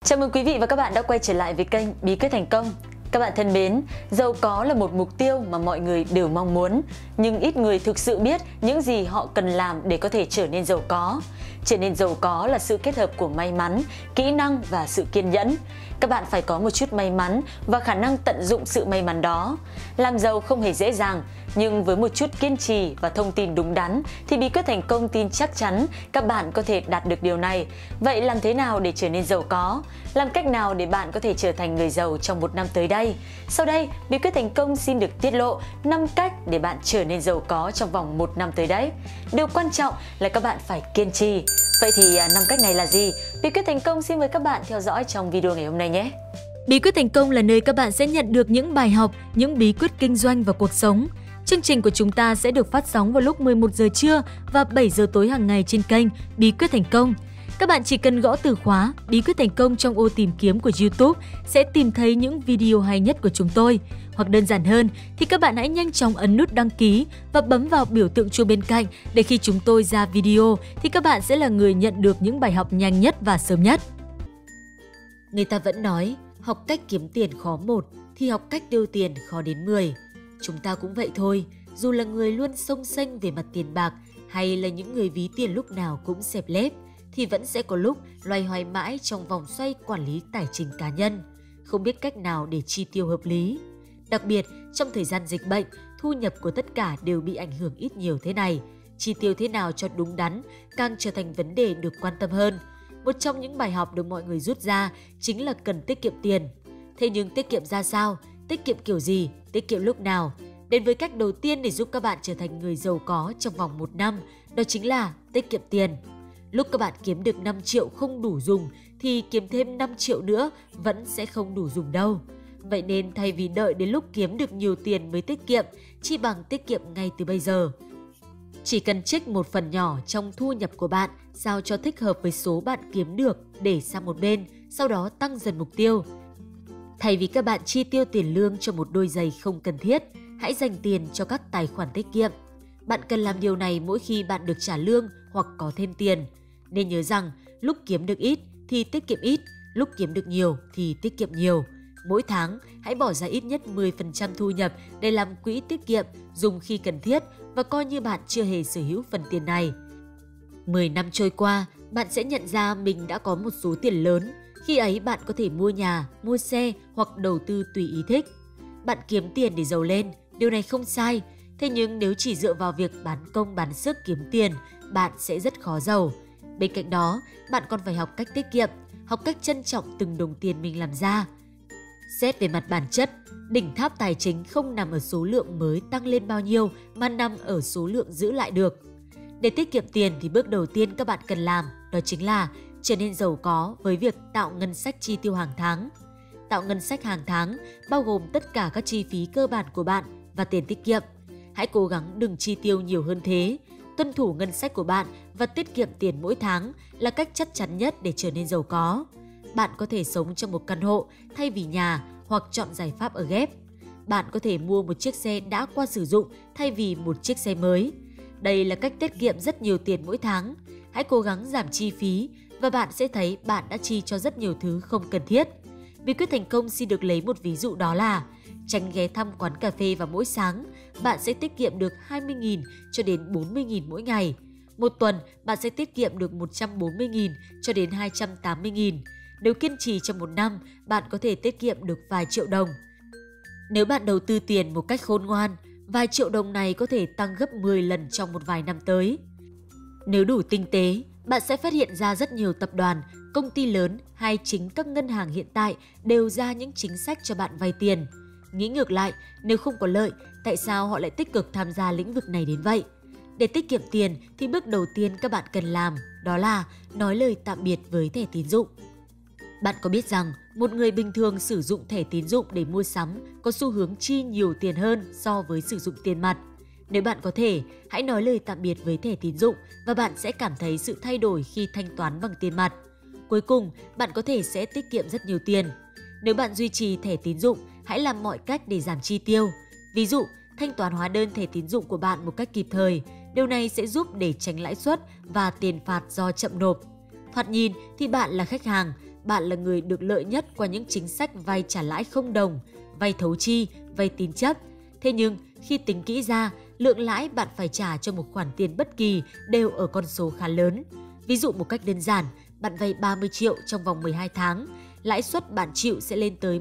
Chào mừng quý vị và các bạn đã quay trở lại với kênh Bí quyết thành công. Các bạn thân mến, giàu có là một mục tiêu mà mọi người đều mong muốn, nhưng ít người thực sự biết những gì họ cần làm để có thể trở nên giàu có. Trở nên giàu có là sự kết hợp của may mắn, kỹ năng và sự kiên nhẫn. Các bạn phải có một chút may mắn và khả năng tận dụng sự may mắn đó. Làm giàu không hề dễ dàng, nhưng với một chút kiên trì và thông tin đúng đắn thì bí quyết thành công tin chắc chắn các bạn có thể đạt được điều này. Vậy làm thế nào để trở nên giàu có? Làm cách nào để bạn có thể trở thành người giàu trong một năm tới đây? Sau đây, bí quyết thành công xin được tiết lộ 5 cách để bạn trở nên giàu có trong vòng 1 năm tới đấy. Điều quan trọng là các bạn phải kiên trì. Vậy thì 5 cách này là gì? Bí quyết thành công xin mời các bạn theo dõi trong video ngày hôm nay nhé. Bí quyết thành công là nơi các bạn sẽ nhận được những bài học, những bí quyết kinh doanh và cuộc sống. Chương trình của chúng ta sẽ được phát sóng vào lúc 11 giờ trưa và 7 giờ tối hàng ngày trên kênh Bí quyết thành công. Các bạn chỉ cần gõ từ khóa Bí quyết thành công trong ô tìm kiếm của YouTube sẽ tìm thấy những video hay nhất của chúng tôi. Hoặc đơn giản hơn thì các bạn hãy nhanh chóng ấn nút đăng ký và bấm vào biểu tượng chuông bên cạnh để khi chúng tôi ra video thì các bạn sẽ là người nhận được những bài học nhanh nhất và sớm nhất. Người ta vẫn nói, học cách kiếm tiền khó 1 thì học cách tiêu tiền khó đến 10. Chúng ta cũng vậy thôi, dù là người luôn xông xênh về mặt tiền bạc hay là những người ví tiền lúc nào cũng xẹp lép, thì vẫn sẽ có lúc loay hoay mãi trong vòng xoay quản lý tài chính cá nhân, không biết cách nào để chi tiêu hợp lý. Đặc biệt, trong thời gian dịch bệnh, thu nhập của tất cả đều bị ảnh hưởng ít nhiều thế này. Chi tiêu thế nào cho đúng đắn càng trở thành vấn đề được quan tâm hơn. Một trong những bài học được mọi người rút ra chính là cần tiết kiệm tiền. Thế nhưng tiết kiệm ra sao? Tiết kiệm kiểu gì? Tiết kiệm lúc nào? Đến với cách đầu tiên để giúp các bạn trở thành người giàu có trong vòng 1 năm, đó chính là tiết kiệm tiền. Lúc các bạn kiếm được 5 triệu không đủ dùng thì kiếm thêm 5 triệu nữa vẫn sẽ không đủ dùng đâu. Vậy nên thay vì đợi đến lúc kiếm được nhiều tiền mới tiết kiệm, chi bằng tiết kiệm ngay từ bây giờ. Chỉ cần trích một phần nhỏ trong thu nhập của bạn sao cho thích hợp với số bạn kiếm được để sang một bên, sau đó tăng dần mục tiêu. Thay vì các bạn chi tiêu tiền lương cho một đôi giày không cần thiết, hãy dành tiền cho các tài khoản tiết kiệm. Bạn cần làm điều này mỗi khi bạn được trả lương hoặc có thêm tiền. Nên nhớ rằng lúc kiếm được ít thì tiết kiệm ít, lúc kiếm được nhiều thì tiết kiệm nhiều. Mỗi tháng hãy bỏ ra ít nhất 10% thu nhập để làm quỹ tiết kiệm dùng khi cần thiết và coi như bạn chưa hề sở hữu phần tiền này. 10 năm trôi qua, bạn sẽ nhận ra mình đã có một số tiền lớn. Khi ấy bạn có thể mua nhà, mua xe hoặc đầu tư tùy ý thích. Bạn kiếm tiền để giàu lên, điều này không sai. Thế nhưng nếu chỉ dựa vào việc bán công bán sức kiếm tiền, bạn sẽ rất khó giàu. Bên cạnh đó, bạn còn phải học cách tiết kiệm, học cách trân trọng từng đồng tiền mình làm ra. Xét về mặt bản chất, đỉnh tháp tài chính không nằm ở số lượng mới tăng lên bao nhiêu mà nằm ở số lượng giữ lại được. Để tiết kiệm tiền thì bước đầu tiên các bạn cần làm đó chính là trở nên giàu có với việc tạo ngân sách chi tiêu hàng tháng. Tạo ngân sách hàng tháng bao gồm tất cả các chi phí cơ bản của bạn và tiền tiết kiệm. Hãy cố gắng đừng chi tiêu nhiều hơn thế. Tuân thủ ngân sách của bạn và tiết kiệm tiền mỗi tháng là cách chắc chắn nhất để trở nên giàu có. Bạn có thể sống trong một căn hộ thay vì nhà hoặc chọn giải pháp ở ghép. Bạn có thể mua một chiếc xe đã qua sử dụng thay vì một chiếc xe mới. Đây là cách tiết kiệm rất nhiều tiền mỗi tháng. Hãy cố gắng giảm chi phí và bạn sẽ thấy bạn đã chi cho rất nhiều thứ không cần thiết. Bí quyết thành công xin được lấy một ví dụ đó là tránh ghé thăm quán cà phê vào mỗi sáng, bạn sẽ tiết kiệm được 20.000 cho đến 40.000 mỗi ngày. Một tuần, bạn sẽ tiết kiệm được 140.000 cho đến 280.000. Nếu kiên trì trong một năm, bạn có thể tiết kiệm được vài triệu đồng. Nếu bạn đầu tư tiền một cách khôn ngoan, vài triệu đồng này có thể tăng gấp 10 lần trong một vài năm tới. Nếu đủ tinh tế, bạn sẽ phát hiện ra rất nhiều tập đoàn, công ty lớn hay chính các ngân hàng hiện tại đều ra những chính sách cho bạn vay tiền. Nghĩ ngược lại, nếu không có lợi, tại sao họ lại tích cực tham gia lĩnh vực này đến vậy? Để tiết kiệm tiền thì bước đầu tiên các bạn cần làm đó là nói lời tạm biệt với thẻ tín dụng. Bạn có biết rằng một người bình thường sử dụng thẻ tín dụng để mua sắm có xu hướng chi nhiều tiền hơn so với sử dụng tiền mặt. Nếu bạn có thể, hãy nói lời tạm biệt với thẻ tín dụng và bạn sẽ cảm thấy sự thay đổi khi thanh toán bằng tiền mặt. Cuối cùng, bạn có thể sẽ tiết kiệm rất nhiều tiền. Nếu bạn duy trì thẻ tín dụng, hãy làm mọi cách để giảm chi tiêu. Ví dụ, thanh toán hóa đơn thẻ tín dụng của bạn một cách kịp thời. Điều này sẽ giúp để tránh lãi suất và tiền phạt do chậm nộp. Thoạt nhìn thì bạn là khách hàng, bạn là người được lợi nhất qua những chính sách vay trả lãi không đồng, vay thấu chi, vay tín chấp. Thế nhưng, khi tính kỹ ra, lượng lãi bạn phải trả cho một khoản tiền bất kỳ đều ở con số khá lớn. Ví dụ một cách đơn giản, bạn vay 30 triệu trong vòng 12 tháng, lãi suất bạn chịu sẽ lên tới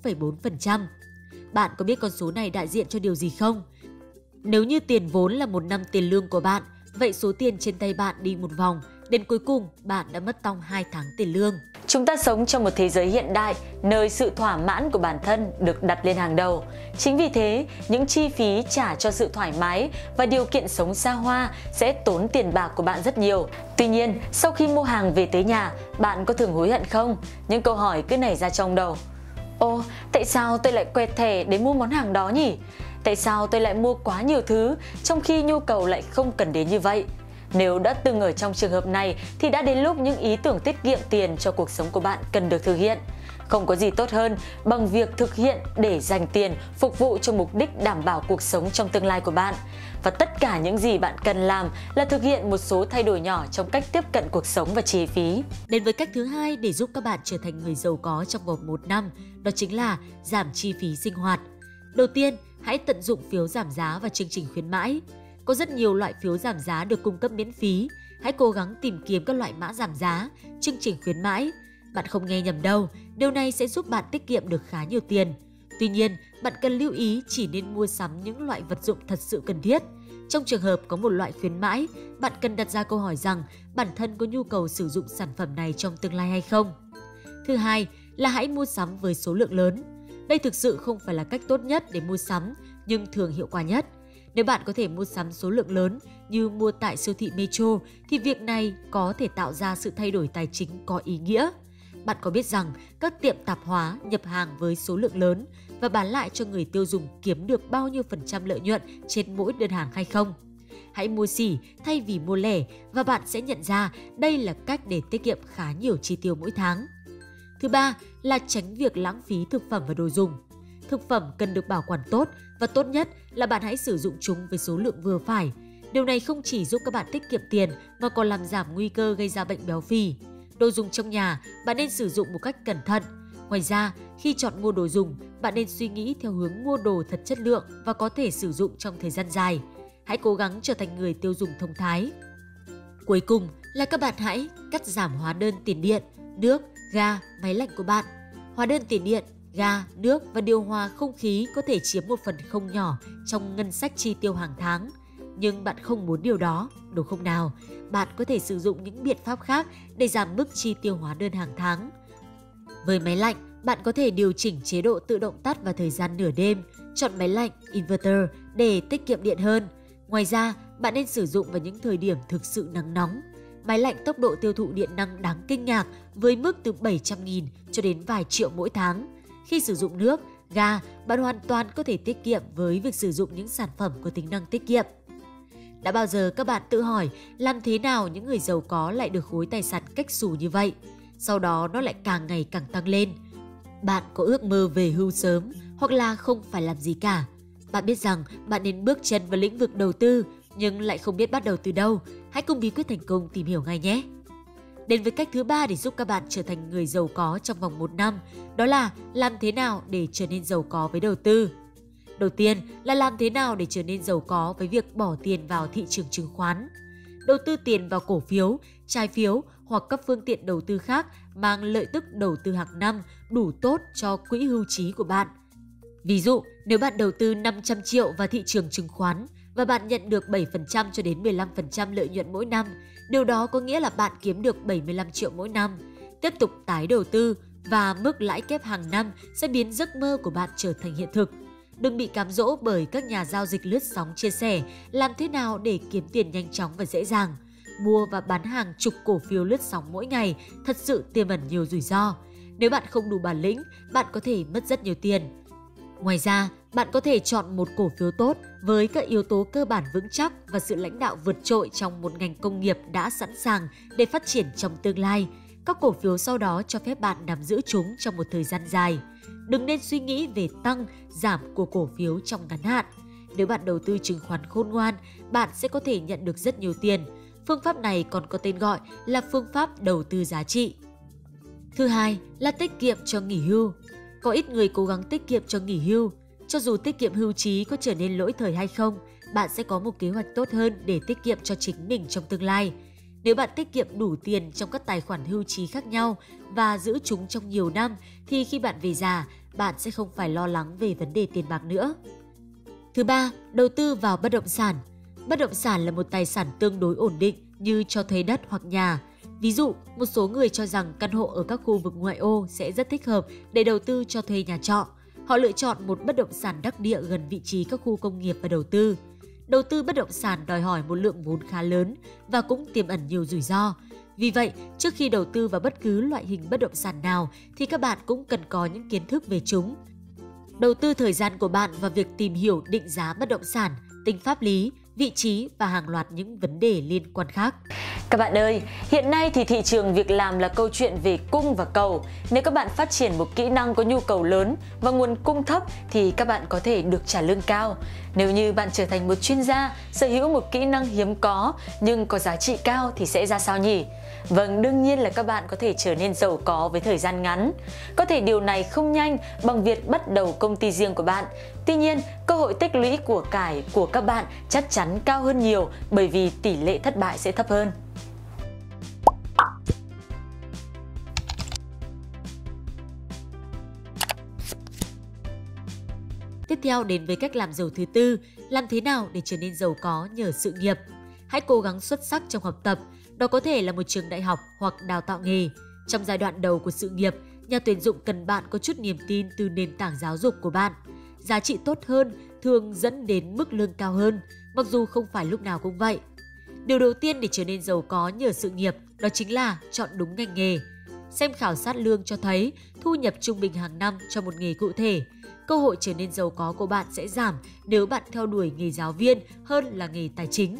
14,4%. Bạn có biết con số này đại diện cho điều gì không? Nếu như tiền vốn là 1 năm tiền lương của bạn, vậy số tiền trên tay bạn đi một vòng, đến cuối cùng bạn đã mất tong 2 tháng tiền lương. Chúng ta sống trong một thế giới hiện đại, nơi sự thỏa mãn của bản thân được đặt lên hàng đầu. Chính vì thế, những chi phí trả cho sự thoải mái và điều kiện sống xa hoa sẽ tốn tiền bạc của bạn rất nhiều. Tuy nhiên, sau khi mua hàng về tới nhà, bạn có thường hối hận không? Những câu hỏi cứ nảy ra trong đầu. Ồ, tại sao tôi lại quẹt thẻ để mua món hàng đó nhỉ? Tại sao tôi lại mua quá nhiều thứ trong khi nhu cầu lại không cần đến như vậy? Nếu đã từng ở trong trường hợp này thì đã đến lúc những ý tưởng tiết kiệm tiền cho cuộc sống của bạn cần được thực hiện. Không có gì tốt hơn bằng việc thực hiện để dành tiền phục vụ cho mục đích đảm bảo cuộc sống trong tương lai của bạn. Và tất cả những gì bạn cần làm là thực hiện một số thay đổi nhỏ trong cách tiếp cận cuộc sống và chi phí. Đến với cách thứ hai để giúp các bạn trở thành người giàu có trong vòng 1 năm, đó chính là giảm chi phí sinh hoạt. Đầu tiên, hãy tận dụng phiếu giảm giá và chương trình khuyến mãi. Có rất nhiều loại phiếu giảm giá được cung cấp miễn phí. Hãy cố gắng tìm kiếm các loại mã giảm giá, chương trình khuyến mãi. Bạn không nghe nhầm đâu, điều này sẽ giúp bạn tiết kiệm được khá nhiều tiền. Tuy nhiên, bạn cần lưu ý chỉ nên mua sắm những loại vật dụng thật sự cần thiết. Trong trường hợp có một loại khuyến mãi, bạn cần đặt ra câu hỏi rằng bản thân có nhu cầu sử dụng sản phẩm này trong tương lai hay không. Thứ hai là hãy mua sắm với số lượng lớn. Đây thực sự không phải là cách tốt nhất để mua sắm, nhưng thường hiệu quả nhất. Nếu bạn có thể mua sắm số lượng lớn như mua tại siêu thị Metro thì việc này có thể tạo ra sự thay đổi tài chính có ý nghĩa. Bạn có biết rằng các tiệm tạp hóa nhập hàng với số lượng lớn và bán lại cho người tiêu dùng kiếm được bao nhiêu % lợi nhuận trên mỗi đơn hàng hay không? Hãy mua xỉ thay vì mua lẻ và bạn sẽ nhận ra đây là cách để tiết kiệm khá nhiều chi tiêu mỗi tháng. Thứ ba là tránh việc lãng phí thực phẩm và đồ dùng. Thực phẩm cần được bảo quản tốt và tốt nhất là bạn hãy sử dụng chúng với số lượng vừa phải. Điều này không chỉ giúp các bạn tiết kiệm tiền mà còn làm giảm nguy cơ gây ra bệnh béo phì. Đồ dùng trong nhà bạn nên sử dụng một cách cẩn thận. Ngoài ra, khi chọn mua đồ dùng, bạn nên suy nghĩ theo hướng mua đồ thật chất lượng và có thể sử dụng trong thời gian dài. Hãy cố gắng trở thành người tiêu dùng thông thái. Cuối cùng là các bạn hãy cắt giảm hóa đơn tiền điện, nước, ga, máy lạnh của bạn. Hóa đơn tiền điện, ga, nước và điều hòa không khí có thể chiếm một phần không nhỏ trong ngân sách chi tiêu hàng tháng. Nhưng bạn không muốn điều đó, đúng không nào? Bạn có thể sử dụng những biện pháp khác để giảm mức chi tiêu hóa đơn hàng tháng. Với máy lạnh, bạn có thể điều chỉnh chế độ tự động tắt vào thời gian nửa đêm, chọn máy lạnh inverter để tiết kiệm điện hơn. Ngoài ra, bạn nên sử dụng vào những thời điểm thực sự nắng nóng. Máy lạnh tốc độ tiêu thụ điện năng đáng kinh ngạc với mức từ 700.000 cho đến vài triệu mỗi tháng. Khi sử dụng nước, ga, bạn hoàn toàn có thể tiết kiệm với việc sử dụng những sản phẩm có tính năng tiết kiệm. Đã bao giờ các bạn tự hỏi làm thế nào những người giàu có lại được khối tài sản cách xù như vậy? Sau đó nó lại càng ngày càng tăng lên. Bạn có ước mơ về hưu sớm hoặc là không phải làm gì cả? Bạn biết rằng bạn nên bước chân vào lĩnh vực đầu tư nhưng lại không biết bắt đầu từ đâu. Hãy cùng Bí quyết thành công tìm hiểu ngay nhé! Đến với cách thứ ba để giúp các bạn trở thành người giàu có trong vòng 1 năm, đó là làm thế nào để trở nên giàu có với đầu tư. Đầu tiên là làm thế nào để trở nên giàu có với việc bỏ tiền vào thị trường chứng khoán. Đầu tư tiền vào cổ phiếu, trái phiếu hoặc các phương tiện đầu tư khác mang lợi tức đầu tư hàng năm đủ tốt cho quỹ hưu trí của bạn. Ví dụ, nếu bạn đầu tư 500 triệu vào thị trường chứng khoán và bạn nhận được 7% cho đến 15% lợi nhuận mỗi năm, điều đó có nghĩa là bạn kiếm được 75 triệu mỗi năm. Tiếp tục tái đầu tư và mức lãi kép hàng năm sẽ biến giấc mơ của bạn trở thành hiện thực. Đừng bị cám dỗ bởi các nhà giao dịch lướt sóng chia sẻ làm thế nào để kiếm tiền nhanh chóng và dễ dàng. Mua và bán hàng chục cổ phiếu lướt sóng mỗi ngày thật sự tiềm ẩn nhiều rủi ro. Nếu bạn không đủ bản lĩnh, bạn có thể mất rất nhiều tiền. Ngoài ra, bạn có thể chọn một cổ phiếu tốt với các yếu tố cơ bản vững chắc và sự lãnh đạo vượt trội trong một ngành công nghiệp đã sẵn sàng để phát triển trong tương lai. Các cổ phiếu sau đó cho phép bạn nắm giữ chúng trong một thời gian dài. Đừng nên suy nghĩ về tăng, giảm của cổ phiếu trong ngắn hạn. Nếu bạn đầu tư chứng khoán khôn ngoan, bạn sẽ có thể nhận được rất nhiều tiền. Phương pháp này còn có tên gọi là phương pháp đầu tư giá trị. Thứ hai là tiết kiệm cho nghỉ hưu. Có ít người cố gắng tiết kiệm cho nghỉ hưu. Cho dù tiết kiệm hưu trí có trở nên lỗi thời hay không, bạn sẽ có một kế hoạch tốt hơn để tiết kiệm cho chính mình trong tương lai. Nếu bạn tiết kiệm đủ tiền trong các tài khoản hưu trí khác nhau và giữ chúng trong nhiều năm, thì khi bạn về già, bạn sẽ không phải lo lắng về vấn đề tiền bạc nữa. Thứ ba, đầu tư vào bất động sản. Bất động sản là một tài sản tương đối ổn định như cho thuê đất hoặc nhà. Ví dụ, một số người cho rằng căn hộ ở các khu vực ngoại ô sẽ rất thích hợp để đầu tư cho thuê nhà trọ. Họ lựa chọn một bất động sản đắc địa gần vị trí các khu công nghiệp và đầu tư. Đầu tư bất động sản đòi hỏi một lượng vốn khá lớn và cũng tiềm ẩn nhiều rủi ro. Vì vậy, trước khi đầu tư vào bất cứ loại hình bất động sản nào thì các bạn cũng cần có những kiến thức về chúng. Đầu tư thời gian của bạn vào việc tìm hiểu định giá bất động sản, tính pháp lý, vị trí và hàng loạt những vấn đề liên quan khác. Các bạn ơi, hiện nay thì thị trường việc làm là câu chuyện về cung và cầu. Nếu các bạn phát triển một kỹ năng có nhu cầu lớn và nguồn cung thấp thì các bạn có thể được trả lương cao. Nếu như bạn trở thành một chuyên gia, sở hữu một kỹ năng hiếm có nhưng có giá trị cao thì sẽ ra sao nhỉ? Vâng, đương nhiên là các bạn có thể trở nên giàu có với thời gian ngắn. Có thể điều này không nhanh bằng việc bắt đầu công ty riêng của bạn. Tuy nhiên, cơ hội tích lũy của cải của các bạn chắc chắn cao hơn nhiều bởi vì tỷ lệ thất bại sẽ thấp hơn. Tiếp theo đến với cách làm giàu thứ tư, làm thế nào để trở nên giàu có nhờ sự nghiệp. Hãy cố gắng xuất sắc trong học tập, đó có thể là một trường đại học hoặc đào tạo nghề. Trong giai đoạn đầu của sự nghiệp, nhà tuyển dụng cần bạn có chút niềm tin từ nền tảng giáo dục của bạn. Giá trị tốt hơn thường dẫn đến mức lương cao hơn, mặc dù không phải lúc nào cũng vậy. Điều đầu tiên để trở nên giàu có nhờ sự nghiệp đó chính là chọn đúng ngành nghề. Xem khảo sát lương cho thấy thu nhập trung bình hàng năm cho một nghề cụ thể. Cơ hội trở nên giàu có của bạn sẽ giảm nếu bạn theo đuổi nghề giáo viên hơn là nghề tài chính.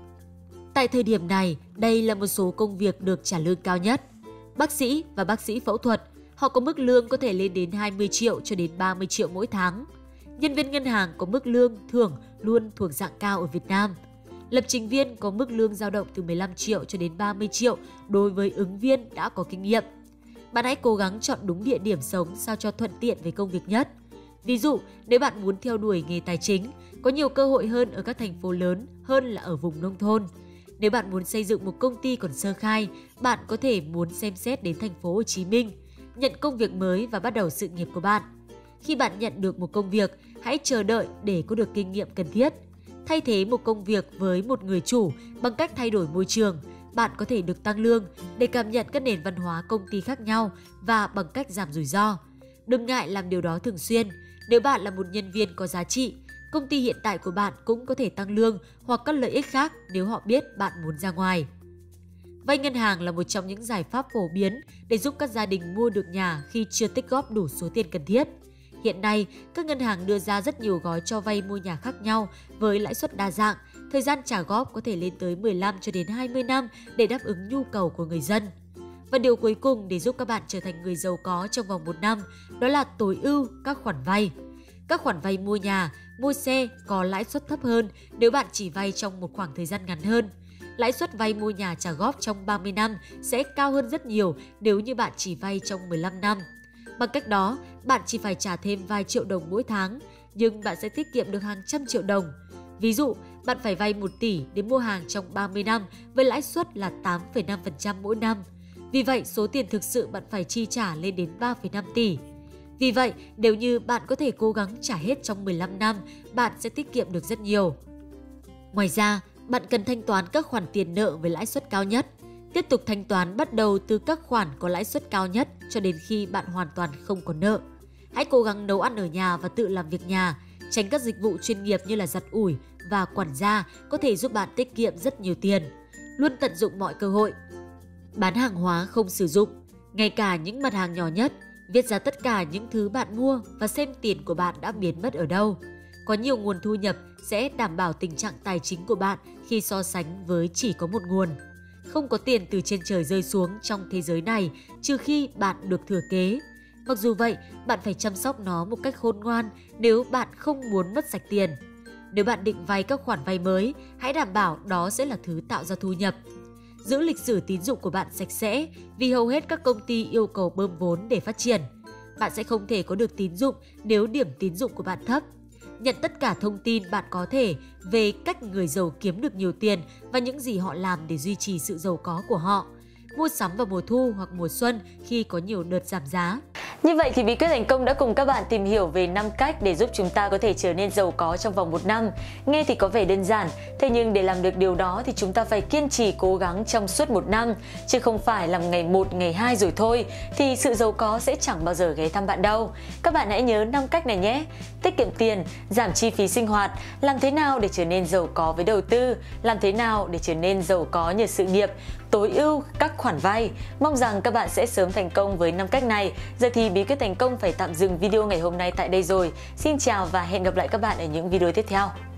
Tại thời điểm này, đây là một số công việc được trả lương cao nhất. Bác sĩ và bác sĩ phẫu thuật, họ có mức lương có thể lên đến 20 triệu cho đến 30 triệu mỗi tháng. Nhân viên ngân hàng có mức lương thưởng luôn thuộc dạng cao ở Việt Nam. Lập trình viên có mức lương dao động từ 15 triệu cho đến 30 triệu đối với ứng viên đã có kinh nghiệm. Bạn hãy cố gắng chọn đúng địa điểm sống sao cho thuận tiện với công việc nhất. Ví dụ, nếu bạn muốn theo đuổi nghề tài chính, có nhiều cơ hội hơn ở các thành phố lớn hơn là ở vùng nông thôn. Nếu bạn muốn xây dựng một công ty còn sơ khai, bạn có thể muốn xem xét đến thành phố Hồ Chí Minh, nhận công việc mới và bắt đầu sự nghiệp của bạn. Khi bạn nhận được một công việc, hãy chờ đợi để có được kinh nghiệm cần thiết. Thay thế một công việc với một người chủ bằng cách thay đổi môi trường, bạn có thể được tăng lương để cảm nhận các nền văn hóa công ty khác nhau và bằng cách giảm rủi ro. Đừng ngại làm điều đó thường xuyên. Nếu bạn là một nhân viên có giá trị, công ty hiện tại của bạn cũng có thể tăng lương hoặc các lợi ích khác nếu họ biết bạn muốn ra ngoài. Vay ngân hàng là một trong những giải pháp phổ biến để giúp các gia đình mua được nhà khi chưa tích góp đủ số tiền cần thiết. Hiện nay, các ngân hàng đưa ra rất nhiều gói cho vay mua nhà khác nhau với lãi suất đa dạng, thời gian trả góp có thể lên tới 15 cho đến 20 năm để đáp ứng nhu cầu của người dân. Và điều cuối cùng để giúp các bạn trở thành người giàu có trong vòng 1 năm đó là tối ưu các khoản vay. Các khoản vay mua nhà, mua xe có lãi suất thấp hơn nếu bạn chỉ vay trong một khoảng thời gian ngắn hơn. Lãi suất vay mua nhà trả góp trong 30 năm sẽ cao hơn rất nhiều nếu như bạn chỉ vay trong 15 năm. Bằng cách đó, bạn chỉ phải trả thêm vài triệu đồng mỗi tháng, nhưng bạn sẽ tiết kiệm được hàng trăm triệu đồng. Ví dụ, bạn phải vay 1 tỷ để mua hàng trong 30 năm với lãi suất là 8,5% mỗi năm. Vì vậy, số tiền thực sự bạn phải chi trả lên đến 3,5 tỷ. Vì vậy, nếu như bạn có thể cố gắng trả hết trong 15 năm, bạn sẽ tiết kiệm được rất nhiều. Ngoài ra, bạn cần thanh toán các khoản tiền nợ với lãi suất cao nhất. Tiếp tục thanh toán bắt đầu từ các khoản có lãi suất cao nhất cho đến khi bạn hoàn toàn không có nợ. Hãy cố gắng nấu ăn ở nhà và tự làm việc nhà, tránh các dịch vụ chuyên nghiệp như là giặt ủi và quản gia có thể giúp bạn tiết kiệm rất nhiều tiền. Luôn tận dụng mọi cơ hội. Bán hàng hóa không sử dụng, ngay cả những mặt hàng nhỏ nhất, viết ra tất cả những thứ bạn mua và xem tiền của bạn đã biến mất ở đâu. Có nhiều nguồn thu nhập sẽ đảm bảo tình trạng tài chính của bạn khi so sánh với chỉ có một nguồn. Không có tiền từ trên trời rơi xuống trong thế giới này trừ khi bạn được thừa kế. Mặc dù vậy, bạn phải chăm sóc nó một cách khôn ngoan nếu bạn không muốn mất sạch tiền. Nếu bạn định vay các khoản vay mới, hãy đảm bảo đó sẽ là thứ tạo ra thu nhập. Giữ lịch sử tín dụng của bạn sạch sẽ vì hầu hết các công ty yêu cầu bơm vốn để phát triển. Bạn sẽ không thể có được tín dụng nếu điểm tín dụng của bạn thấp. Nhận tất cả thông tin bạn có thể về cách người giàu kiếm được nhiều tiền và những gì họ làm để duy trì sự giàu có của họ. Mua sắm vào mùa thu hoặc mùa xuân khi có nhiều đợt giảm giá. Như vậy thì Bí quyết thành công đã cùng các bạn tìm hiểu về 5 cách để giúp chúng ta có thể trở nên giàu có trong vòng 1 năm. Nghe thì có vẻ đơn giản, thế nhưng để làm được điều đó thì chúng ta phải kiên trì cố gắng trong suốt 1 năm, chứ không phải làm ngày 1, ngày 2 rồi thôi, thì sự giàu có sẽ chẳng bao giờ ghé thăm bạn đâu. Các bạn hãy nhớ 5 cách này nhé. Tiết kiệm tiền, giảm chi phí sinh hoạt, làm thế nào để trở nên giàu có với đầu tư, làm thế nào để trở nên giàu có nhờ sự nghiệp, tối ưu các khoản vay. Mong rằng các bạn sẽ sớm thành công với 5 cách này. Giờ thì Bí quyết thành công phải tạm dừng video ngày hôm nay tại đây rồi. Xin chào và hẹn gặp lại các bạn ở những video tiếp theo.